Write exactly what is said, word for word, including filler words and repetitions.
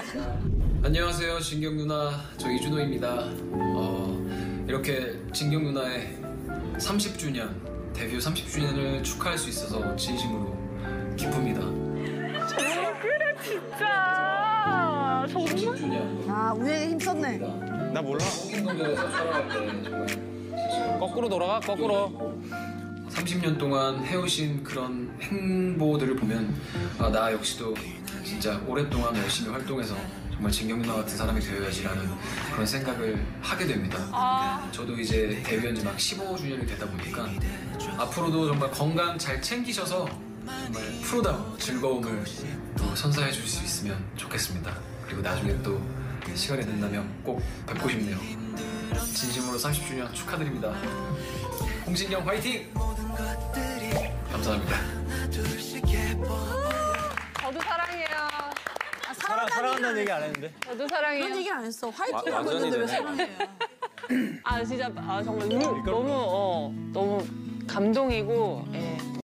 안녕하세요, 진경 누나. 저 이준호입니다. 어, 이렇게 진경 누나의 삼십 주년, 데뷔 삼십 주년을 축하할 수 있어서 진심으로 기쁩니다. 그래 진짜 정말. 삼십 주년. 아, 우리에게 힘썼네. 나 몰라. 홍인동전에서 촬영할 때 정말 거꾸로 돌아가, 거꾸로. 삼십 년 동안 해오신 그런 행보들을 보면 아, 나 역시도 진짜 오랫동안 열심히 활동해서 정말 진경 누나 같은 사람이 되어야지라는 그런 생각을 하게 됩니다. 아. 저도 이제 데뷔한 지 막 십오 주년이 되다 보니까 앞으로도 정말 건강 잘 챙기셔서 정말 프로다운 즐거움을 또 선사해 줄 수 있으면 좋겠습니다. 그리고 나중에 또 시간이 된다면 꼭 뵙고 싶네요. 진심으로 삼십 주년 축하드립니다. 홍진경 화이팅! 감사합니다. 저도 사랑해요. 아, 사랑, 사랑한다는 얘기 안 했는데. 저도 사랑해요. 그런 얘기 안 했어. 화이팅 와, 하고 완전히 있는데 왜 되네. 사랑해요? 아 진짜 아 정말 울, 너무 어 너무 감동이고 예.